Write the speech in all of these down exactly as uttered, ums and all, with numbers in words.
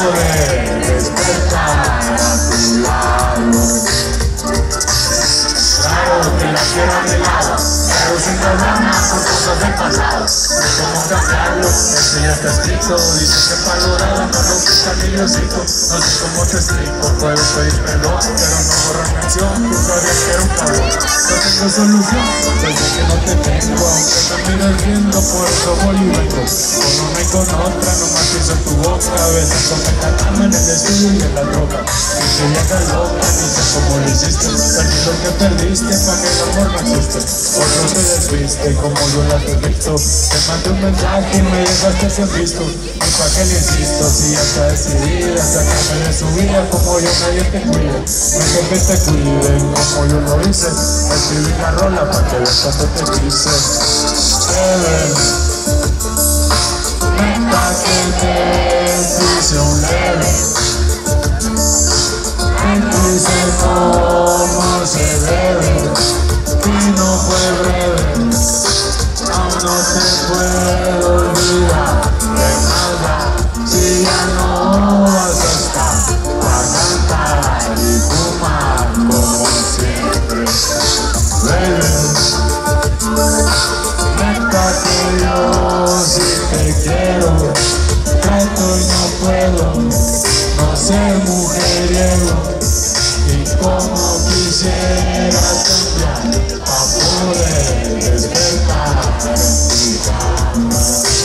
poder despertar a tu lado. Claro que la quiero a mi lado, pero sin problemas por cosas del pasado. No sé cómo cambiarlo, eso ya está escrito. Dice que para lograrlo no lo quita ni Diosito. No sé cómo te explico, puedo pedir perdón, pero no borrar mención. Tú sabías que era un cabrón. No tengo solución, desde que no te tengo. Aunque me mires viendo, por eso voy y vengo. Con una y con otra, nomás pienso en tu boca. Besándome en la cama, en el estudio y en la droga. Y que ya estás loca, ni sé cómo lo hiciste. Perdí lo que perdiste, pa' que el amor no existe. Otro te desviste, como yo las he visto. Te mandé un mensaje y me dejaste sin visto. Y pa' que le insisto, si ya está decidida, sacarme de su vida como yo nadie te cuide. Mejor que te cuiden como yo lo hice. Escribí una rola pa' que veas cuando te quise. Bebé, neta que te hice un leve. Te quise como se debe. Y no fue breve. Aún no te puedo olvidar de nada. Si ya no vas a estar para cantar y fumar como siempre. Baby, neta que yo sí te quiero. Trato y no puedo no ser mujeriego. Y como quisiera cambiar pa' poder despertar en mi cama.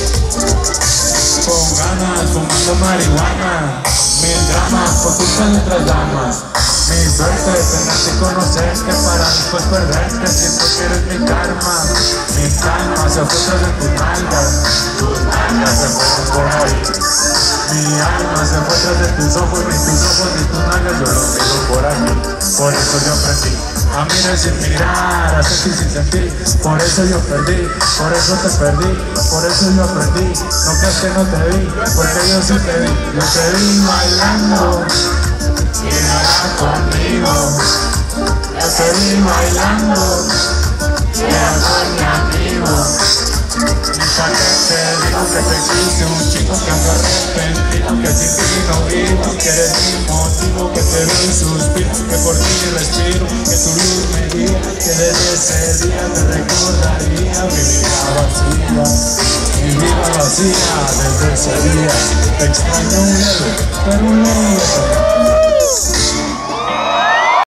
Con ganas, fumando marihuana. Mil dramas por culpa de otras damas. Mi suerte tenerte y conocerte para después perderte. Siento que eres mi karma. Mi calma se fue tras de tus nalgas. Tus nalgas se fueron por ahí. Mi alma se fue tras de tus ojos. Ni tus ojos ni tus nalgas yo lo miro por aquí. Por eso yo aprendí a mirar sin mirar, a sentir sin sentir. Por eso yo perdí, por eso te perdí. Por eso yo aprendí, no creas que no te vi. Porque yo sí te vi, yo te vi bailando. Y nada conmigo. Yo te vi bailando. Y era con mi amigo. Y pa' que te digo que te quise, un chico que ando arrepentido, que sin ti no vivo, que eres mi motivo, que te doy suspiro, que por ti respiro, que tu luz me guía, que desde ese día te recordaría mi vida vacía, mi vida vacía desde ese día. Te extraño un leve, pero un leve.